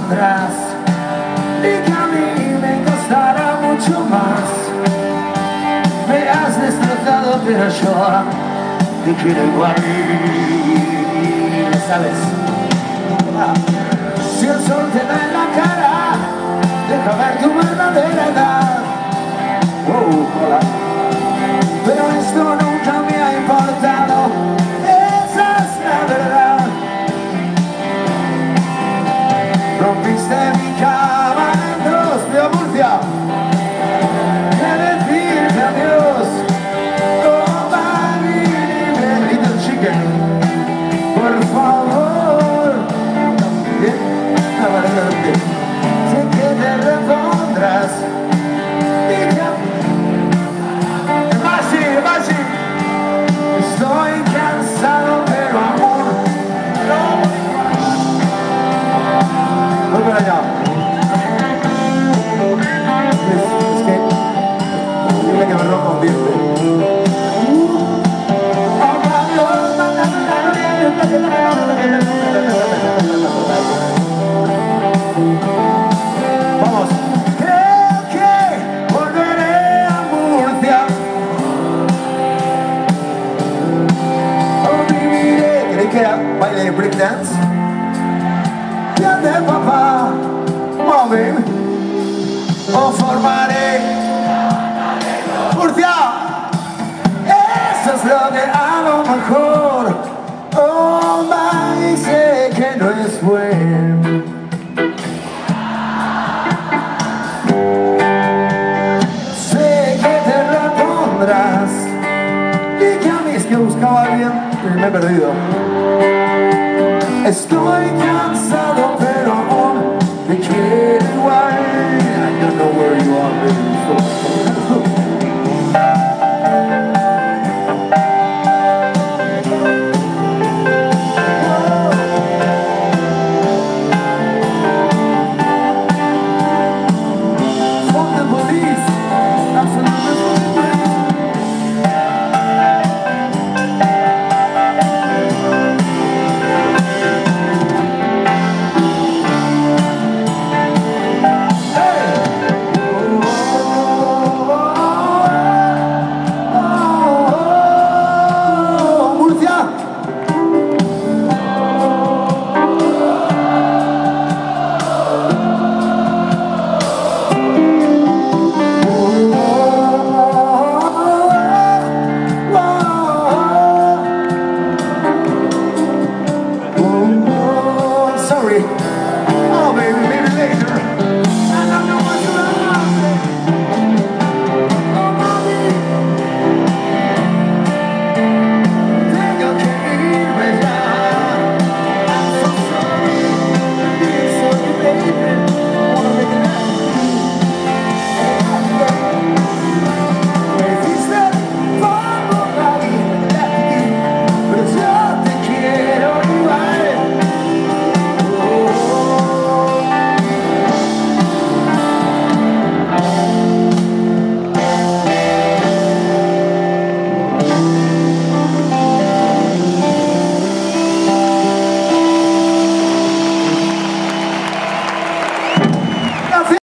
repondrás y que a mí me costará mucho más. Me has destrozado pero yo te quiero igual. ¿Sabes? Si el sol te da en la cara, deja ver tu verdadera edad. Hola. Pero esto nunca me ha importado, esa es la verdad. Rompiste mi cama en dos, tío Murcia. Que decirte adiós, oh my little chicken. Por favor, sé que te repondrás. Estoy cansado pero aún no voy para allá. Es que dile que me rompa un diente. Vamos. Creo que volveré a Murcia. Que era baile breakdance. Ya de papá, móvil, o formaré Murcia. Eso es lo que a lo mejor, oh my, sé que no es bueno. Sé que te repondrás y que a mí es que buscaba a alguien y me he perdido. Estoy cansado pero aún me quiero